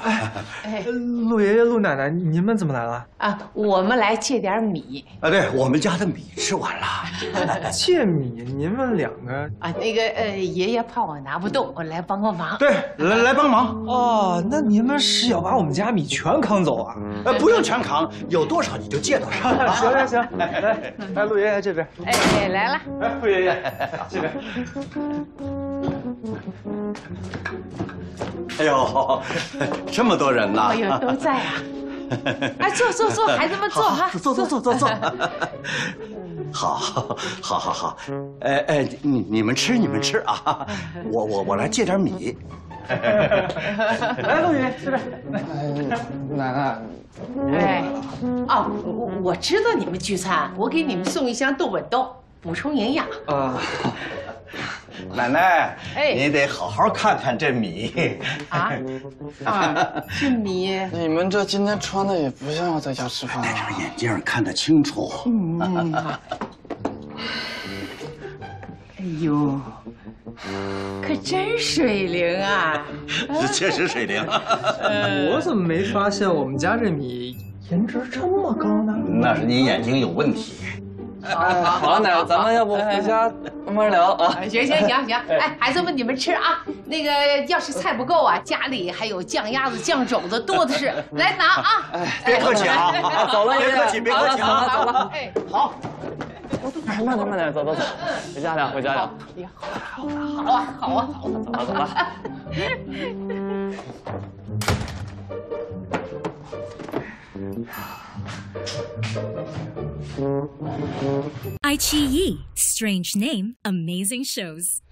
陆爷爷、陆奶奶，你们怎么来了？ 啊，我们来借点米。 啊，对，我们家的米吃完了。 借米？你们2个啊，那个爷爷怕我拿不动，我来帮个忙。 对，来帮忙。 哦，那你们是要把我们家米全扛走啊？ 不用全扛，有多少你就借多少。 行，来，陆爷爷这边。 哎，来了。 陆爷爷这边。 哎呦，这么多人呐！ 哎呦，都在啊！哎，坐，孩子们坐哈， 坐。好，你们吃啊！我来借点米。 来，陆爷爷这边。奶奶。 哎，哦，我知道你们聚餐，我给你们送一箱豆本豆，补充营养。 奶奶，你得好好看看这米。 这米， 你们这今天穿的也不像要在家吃饭啊。 戴上眼镜看得清楚。 哎呦，可真水灵啊！ 确实水灵。 我怎么没发现我们家这米颜值这么高呢？ 那是你眼睛有问题。 好了，奶奶，咱们要不回家慢慢聊啊？ 行，哎，孩子们你们吃啊。那个要是菜不够啊，家里还有酱鸭子、酱肘子多的是，来拿啊！ 别客气啊， 走了， 别客气，别客气啊！ 走了。 哎， 好。 慢点，走，回家聊。 好啊， 走了。 iQIYI, strange name, amazing shows.